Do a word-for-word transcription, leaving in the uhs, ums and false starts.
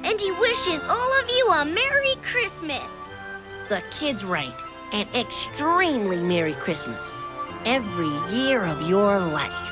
and he wishes all of you a Merry Christmas. The kids write an extremely Merry Christmas every year of your life.